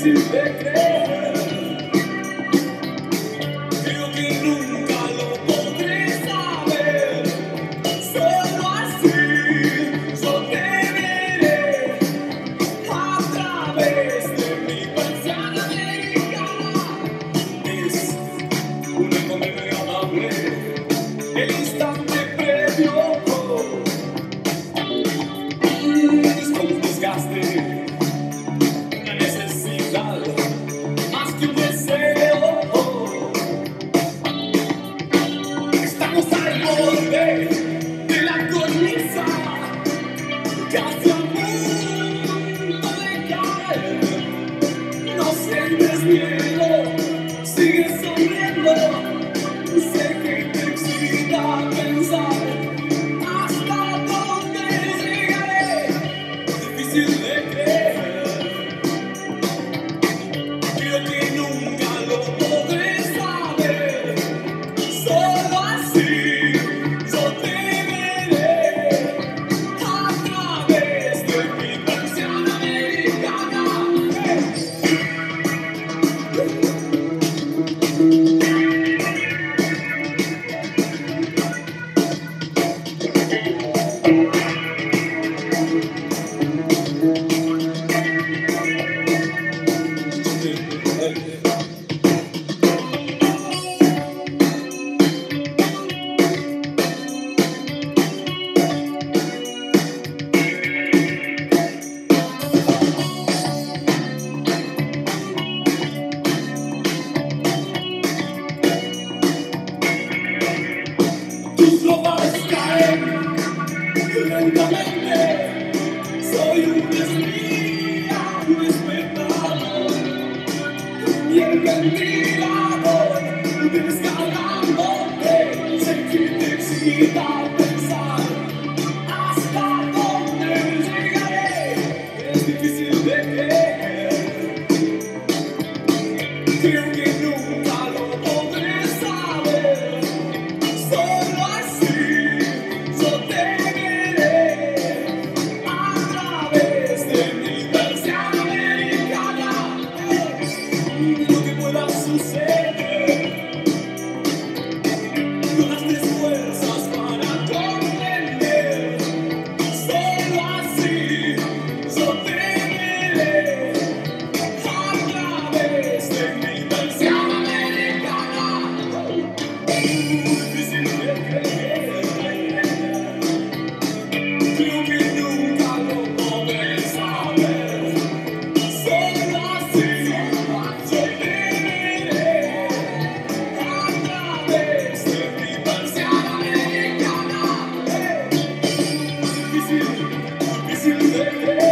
difícil de creer. Creo que nunca lo podré saber. Solo así yo te veré a través de mi persiana americana. Es una condena agradable, el instante previo. Es como un desgaste, una necesidad, más que un deseo. Estamos al borde de la cornisa, casi a punto de caer. No sientes miedo, sigues sonriendo. Sé que te excita pensar hasta dónde llegaré. Difícil de creer. Creo que nunca lo podré saber. Solo así yo te veré a través de mi persiana americana. Tus ropas caen lentamente. Soy un espía, un espectador, y el ventilador descargándote. Sé que te excita pensar hasta dónde llegaré. Es difícil de creer. Creo que nunca lo podré saber. Solo así yo te veré a través de mi persiana americana. Lo que pueda suceder, no das tres fuerzas para comprender. Solo así yo te veré a través de mi persiana americana. Difícil de creer. Creo que nunca lo podré saber. Solo así yo te veré a través de mi persiana americana. Difícil de creer.